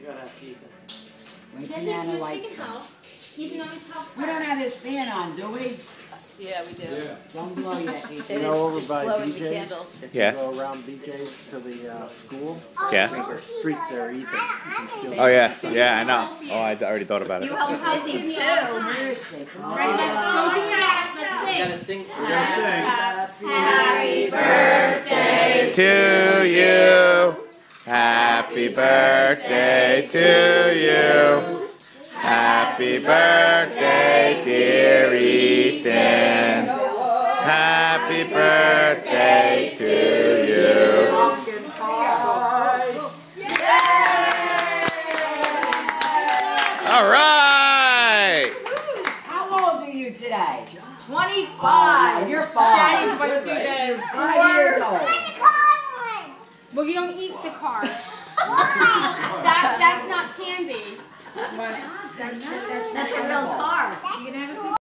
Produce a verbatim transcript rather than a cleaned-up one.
gotta ask Ethan. Wait Yeah, till he, Nana no, she lights can them. help. Ethan always helps. We don't have this fan on, do we? Yeah, we do. Yeah. Don't blow yet, It Ethan. You is, know, over it's by blowing B the J's, candles. if Yeah. you go around B J's to the uh, school, Yeah. there's a street there, Ethan. You can still Oh yeah, yeah, I know. Oh, I already thought about You it. help Sissy too. Where is she? Come on. Right, let's, don't do that. Let's You sing. gotta sing. We're gonna sing. Happy birthday To you, happy birthday to you. Happy birthday, dear Ethan. Happy birthday to you. All right. How old are you today? twenty-five. Oh, you're five. Daddy twenty-two days. Five years old. Well, you don't eat the car. that, that's not candy. That- that- that's That's a real edible. car.